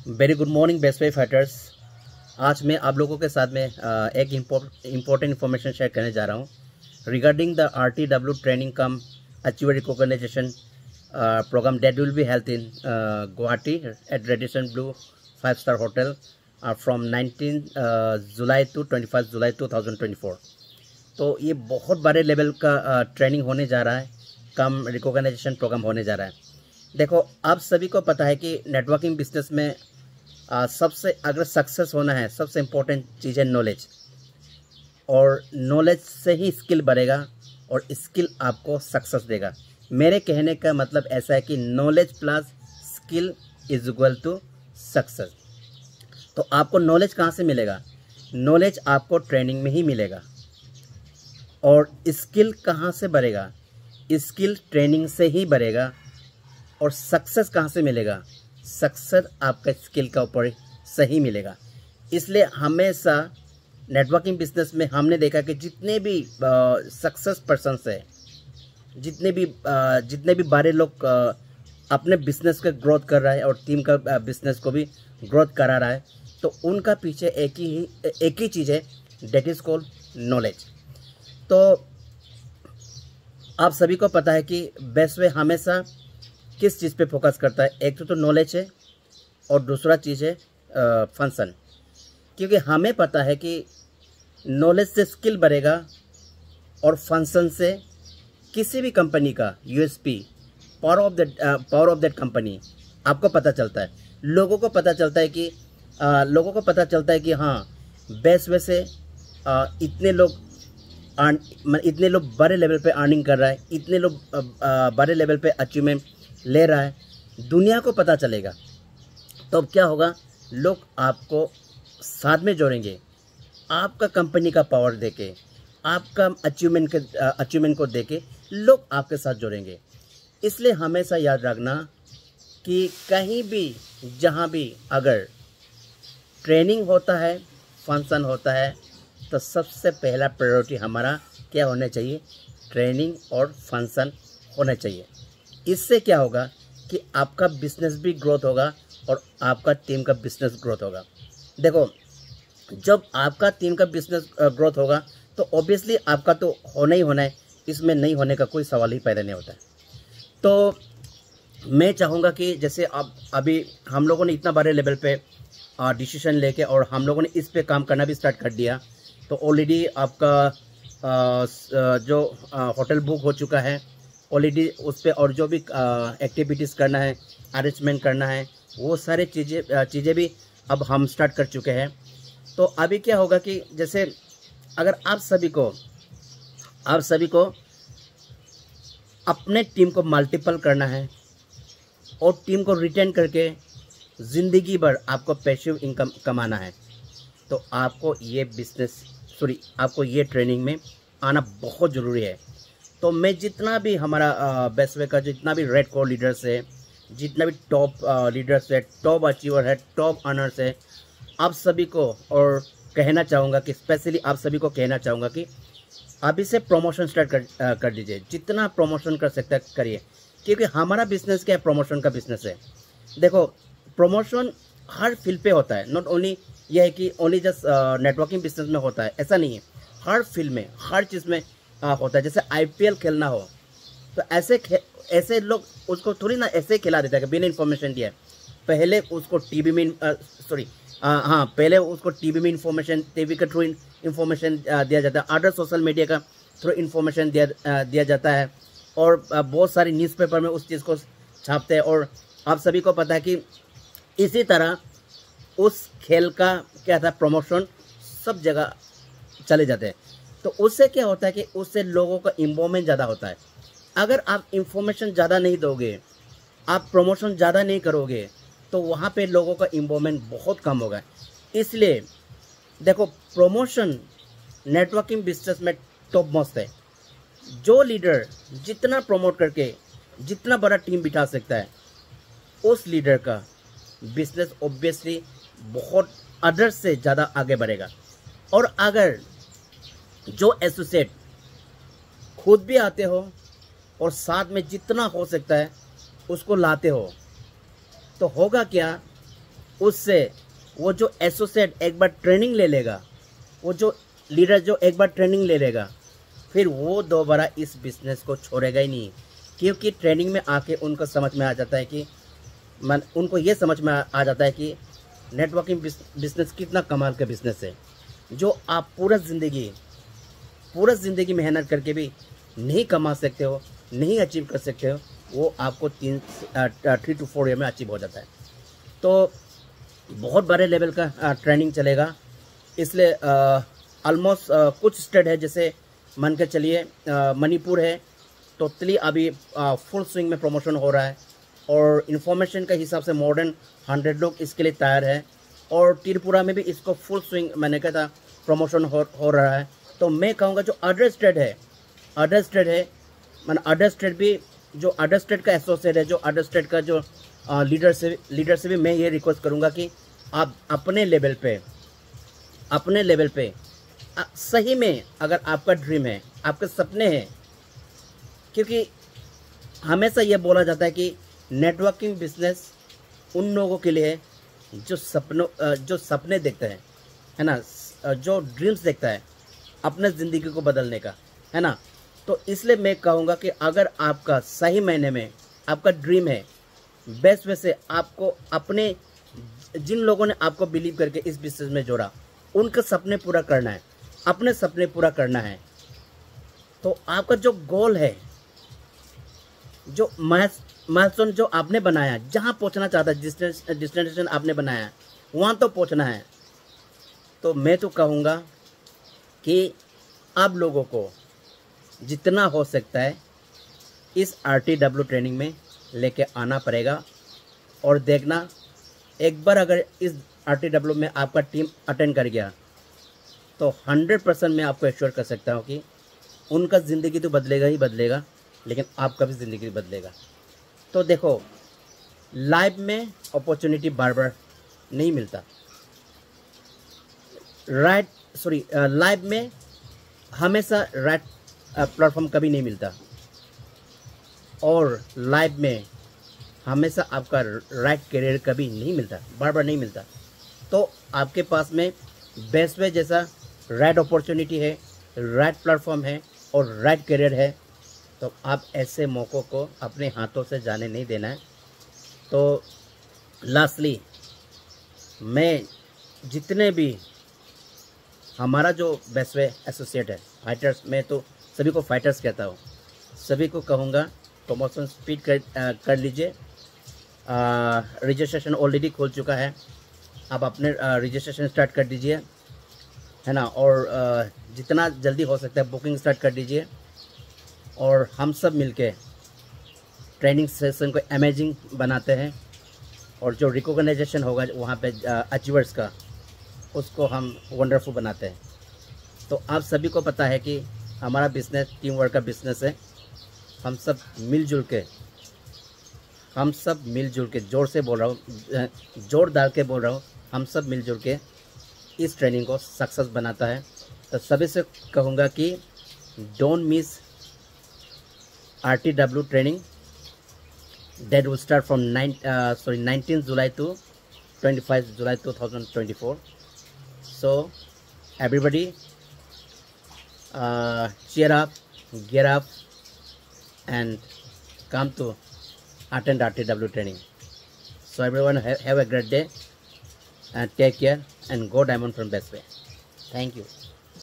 Very good morning best way fighters. आज मैं आप लोगों के साथ में एक इम्पोर्टेंट इन्फॉर्मेशन शेयर करने जा रहा हूँ regarding the RTW training come achiever recognization program that will be held in Guwahati at Radisson Blu 5-star hotel from 19 July to 21 July 2024। तो ये बहुत बड़े लेवल का ट्रेनिंग होने जा रहा है, कम रिकॉग्नाइजेशन प्रोग्राम होने जा रहा है। देखो, आप सभी को पता है कि नेटवर्किंग बिजनेस में सबसे अगर सक्सेस होना है, सबसे इम्पोर्टेंट चीज़ है नॉलेज, और नॉलेज से ही स्किल बढ़ेगा और स्किल आपको सक्सेस देगा। मेरे कहने का मतलब ऐसा है कि knowledge plus skill is equal to success. तो आपको नॉलेज कहाँ से मिलेगा? नॉलेज आपको ट्रेनिंग में ही मिलेगा। और स्किल कहाँ से बढ़ेगा? स्किल ट्रेनिंग से ही बढ़ेगा। और सक्सेस कहाँ से मिलेगा? सक्सेस आपका स्किल का ऊपर सही मिलेगा। इसलिए हमेशा नेटवर्किंग बिजनेस में हमने देखा कि जितने भी सक्सेस पर्सन्स है, जितने भी बड़े लोग अपने बिजनेस का ग्रोथ कर रहा है और टीम का बिजनेस को भी ग्रोथ करा रहा है, तो उनका पीछे एक ही चीज़ है, डेट इज़ कॉल्ड नॉलेज। तो आप सभी को पता है कि बेस्ट वे हमेशा किस चीज़ पे फोकस करता है? एक तो नॉलेज है और दूसरा चीज़ है फंक्शन। क्योंकि हमें पता है कि नॉलेज से स्किल बढ़ेगा और फंक्शन से किसी भी कंपनी का USP, power of that company आपको पता चलता है। लोगों को पता चलता है कि हाँ, बेस्ट वे से इतने लोग बड़े लेवल पे अर्निंग कर रहा है, इतने लोग बड़े लेवल पे अचीवमेंट ले रहा है, दुनिया को पता चलेगा। तो अब क्या होगा? लोग आपको साथ में जोड़ेंगे, आपका कंपनी का पावर देके, आपका अचीवमेंट को देके लोग आपके साथ जोड़ेंगे। इसलिए हमेशा याद रखना कि कहीं भी, जहाँ भी अगर ट्रेनिंग होता है, फंक्शन होता है, तो सबसे पहला प्रायोरिटी हमारा क्या होना चाहिए? ट्रेनिंग और फंक्शन होना चाहिए। इससे क्या होगा कि आपका बिजनेस भी ग्रोथ होगा और आपका टीम का बिजनेस ग्रोथ होगा। देखो, जब आपका टीम का बिजनेस ग्रोथ होगा तो ऑब्वियसली आपका तो होना ही होना है, इसमें नहीं होने का कोई सवाल ही पैदा नहीं होता है। तो मैं चाहूँगा कि जैसे अब अभी हम लोगों ने इतना बड़े लेवल पे डिसीजन लेके और हम लोगों ने इस पे काम करना भी स्टार्ट कर दिया, तो ऑलरेडी आपका जो होटल बुक हो चुका है ऑलरेडी, उस पर और जो भी एक्टिविटीज़ करना है, अरेंजमेंट करना है, वो सारे चीज़ें भी अब हम स्टार्ट कर चुके हैं। तो अभी क्या होगा कि जैसे अगर आप सभी को अपने टीम को मल्टीपल करना है और टीम को रिटेन करके ज़िंदगी भर आपको पैसिव इनकम कमाना है, तो आपको ये ट्रेनिंग में आना बहुत ज़रूरी है। तो मैं जितना भी हमारा बेस्ट वे का जितना भी रेड कोर लीडर्स है, जितना भी टॉप लीडर्स है, टॉप अचीवर है, टॉप अर्नर्स है, आप सभी को और कहना चाहूँगा कि स्पेशली आप सभी को कहना चाहूँगा कि अभी से प्रमोशन स्टार्ट कर दीजिए। जितना प्रमोशन कर सकता है करिए, क्योंकि हमारा बिजनेस क्या है? प्रमोशन का बिजनेस है। देखो, प्रमोशन हर फील्ड पे होता है, नॉट ओनली यह है कि ओनली जस्ट नेटवर्किंग बिजनेस में होता है, ऐसा नहीं है। हर फील्ड में, हर चीज़ में होता है। जैसे IPL खेलना हो तो ऐसे लोग उसको थोड़ी ना ऐसे खिला देता है बिना इन्फॉर्मेशन दिया। पहले उसको टीवी में इन्फॉर्मेशन, टीवी के थ्रू इन्फॉर्मेशन दिया जाता है, अदर सोशल मीडिया का थ्रू इन्फॉर्मेशन दिया जाता है, और बहुत सारी न्यूज़पेपर में उस चीज़ को छापते हैं। और आप सभी को पता है कि इसी तरह उस खेल का क्या था, प्रमोशन सब जगह चले जाते हैं। तो उससे क्या होता है कि उससे लोगों का इन्वॉल्वमेंट ज़्यादा होता है। अगर आप इन्फॉर्मेशन ज़्यादा नहीं दोगे, आप प्रमोशन ज़्यादा नहीं करोगे, तो वहाँ पे लोगों का इन्वॉल्वमेंट बहुत कम होगा। इसलिए देखो, प्रमोशन नेटवर्किंग बिजनेस में टॉप मोस्ट है। जो लीडर जितना प्रमोट करके जितना बड़ा टीम बिठा सकता है, उस लीडर का बिजनेस ऑब्वियसली बहुत अदर्स से ज़्यादा आगे बढ़ेगा। और अगर जो एसोसिएट खुद भी आते हो और साथ में जितना हो सकता है उसको लाते हो, तो होगा क्या? उससे वो जो एसोसिएट एक बार ट्रेनिंग ले लेगा, वो जो लीडर जो एक बार ट्रेनिंग ले लेगा, फिर वो दोबारा इस बिज़नेस को छोड़ेगा ही नहीं। क्योंकि ट्रेनिंग में आके उनको समझ में आ जाता है कि उनको ये समझ में आ जाता है कि नेटवर्किंग बिज़नेस कितना कमाल का बिज़नेस है, जो आप पूरा ज़िंदगी मेहनत करके भी नहीं कमा सकते हो, नहीं अचीव कर सकते हो, वो आपको 3 to 4 ईयर में अचीव हो जाता है। तो बहुत बड़े लेवल का ट्रेनिंग चलेगा। इसलिए ऑलमोस्ट कुछ स्टेट है, जैसे मान के चलिए मणिपुर है, टोटली अभी फुल स्विंग में प्रमोशन हो रहा है, और इन्फॉर्मेशन के हिसाब से मोर देन 100 लोग इसके लिए तैयार है, और त्रिपुरा में भी इसको फुल स्विंग मैंने कहा था प्रमोशन हो रहा है। तो मैं कहूँगा जो अदर स्टेट है मैंने अदर स्टेट भी, जो अदर स्टेट का एसोसिएट है, जो अदर स्टेट का जो लीडर से भी मैं ये रिक्वेस्ट करूँगा कि आप अपने लेवल पे सही में, अगर आपका ड्रीम है, आपके सपने हैं, क्योंकि हमेशा ये बोला जाता है कि नेटवर्किंग बिजनेस उन लोगों के लिए है जो सपने देखते हैं, है ना, जो ड्रीम्स देखता है अपने ज़िंदगी को बदलने का, है ना। तो इसलिए मैं कहूँगा कि अगर आपका सही मायने में आपका ड्रीम है, बेस्ट वे से आपको अपने, जिन लोगों ने आपको बिलीव करके इस बिजनेस में जोड़ा, उनके सपने पूरा करना है, अपने सपने पूरा करना है। तो आपका जो गोल है, जो माइलस्टोन जो आपने बनाया, जहाँ पहुँचना चाहता है, डिस्टिनेशन आपने बनाया, वहाँ तो पहुँचना है। तो मैं तो कहूँगा कि आप लोगों को जितना हो सकता है इस RTW ट्रेनिंग में लेके आना पड़ेगा, और देखना, एक बार अगर इस RTW में आपका टीम अटेंड कर गया तो 100% मैं आपको एश्योर कर सकता हूँ कि उनका ज़िंदगी तो बदलेगा ही बदलेगा, लेकिन आपका भी ज़िंदगी बदलेगा। तो देखो, लाइफ में अपॉर्चुनिटी बार बार नहीं मिलता, लाइफ में हमेशा राइट प्लेटफॉर्म कभी नहीं मिलता, और लाइफ में हमेशा आपका राइट करियर कभी नहीं मिलता, बार बार नहीं मिलता। तो आपके पास में बेस्ट वे जैसा राइट अपॉर्चुनिटी है, राइट प्लेटफॉर्म है और राइट करियर है, तो आप ऐसे मौक़ों को अपने हाथों से जाने नहीं देना है। तो लास्टली, मैं जितने भी हमारा जो बेस्ट वे एसोसिएट है, फाइटर्स, मैं तो सभी को फाइटर्स कहता हूँ, सभी को कहूँगा प्रमोशन स्पीड कर लीजिए। रजिस्ट्रेशन ऑलरेडी खोल चुका है, आप अपने रजिस्ट्रेशन स्टार्ट कर दीजिए, है ना, और जितना जल्दी हो सकता है बुकिंग स्टार्ट कर दीजिए, और हम सब मिलके ट्रेनिंग सेशन को अमेजिंग बनाते हैं, और जो रिकॉग्नाइजेशन होगा वहाँ पे अचीवर्स का, उसको हम वंडरफुल बनाते हैं। तो आप सभी को पता है कि हमारा बिज़नेस टीम वर्क का बिज़नेस है। हम सब मिलजुल के, जोर से बोल रहा हूँ, जोर डाल के बोल रहा हूँ, हम सब मिलजुल के इस ट्रेनिंग को सक्सेस बनाता है। तो सभी से कहूँगा कि don't miss RTW training that will start from 19 July to 25 July 2024. So everybody cheer up, gear up, and come to attend RTW training. So everyone have a great day, and take care, and go Diamond from Best Way. Thank you.